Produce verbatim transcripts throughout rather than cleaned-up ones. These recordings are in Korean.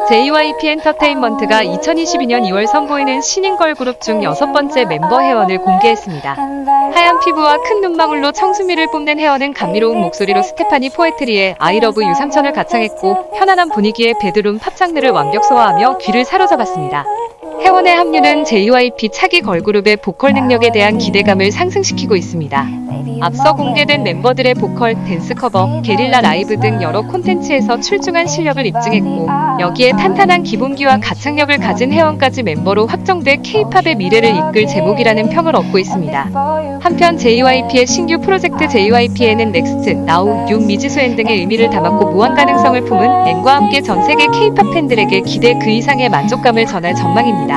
제이와이피 엔터테인먼트가 이천이십이 년 이월 선보이는 신인 걸그룹 중 여섯 번째 멤버 혜원을 공개했습니다. 하얀 피부와 큰 눈망울로 청순미를 뽐낸 혜원은 감미로운 목소리로 스테파니 포에트리의 I Love You 삼천을 가창했고 편안한 분위기의 베드룸 팝 장르를 완벽 소화하며 귀를 사로잡았습니다. 혜원의 합류는 제이와이피 차기 걸그룹의 보컬 능력에 대한 기대감을 상승시키고 있습니다. 앞서 공개된 멤버들의 보컬, 댄스 커버, 게릴라 라이브 등 여러 콘텐츠에서 출중한 실력을 입증했고 여기에 탄탄한 기본기와 가창력을 가진 혜원까지 멤버로 확정돼 케이팝의 미래를 이끌 제목이라는 평을 얻고 있습니다. 한편 제이와이피의 신규 프로젝트 제이와이피에는 넥스트, 나우, 뉴, 미지수엔 등의 의미를 담았고 무한 가능성을 품은 N과 함께 전 세계 케이팝 팬들에게 기대 그 이상의 만족감을 전할 전망입니다.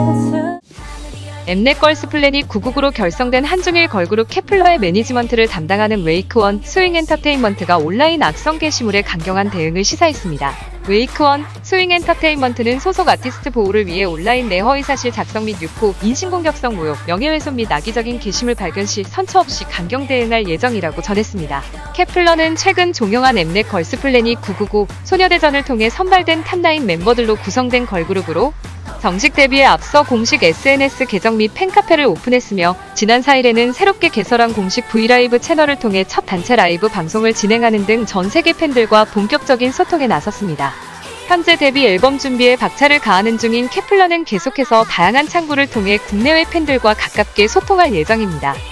엠넷 걸스플래닛 구십구로 결성된 한중일 걸그룹 케플러의 매니지먼트를 담당하는 웨이크원, 스윙 엔터테인먼트가 온라인 악성 게시물에 강경한 대응을 시사했습니다. 웨이크원, 스윙 엔터테인먼트는 소속 아티스트 보호를 위해 온라인 내 허위사실 작성 및 유포, 인신공격성 모욕, 명예훼손 및 악의적인 게시물 발견 시 선처 없이 강경 대응할 예정이라고 전했습니다. 케플러는 최근 종영한 엠넷 걸스플래닛 구십구 소녀대전을 통해 선발된 탑나인 멤버들로 구성된 걸그룹으로 정식 데뷔에 앞서 공식 에스엔에스 계정 및 팬카페를 오픈했으며 지난 사 일에는 새롭게 개설한 공식 브이라이브 채널을 통해 첫 단체 라이브 방송을 진행하는 등 전 세계 팬들과 본격적인 소통에 나섰습니다. 현재 데뷔 앨범 준비에 박차를 가하는 중인 케플러는 계속해서 다양한 창구를 통해 국내외 팬들과 가깝게 소통할 예정입니다.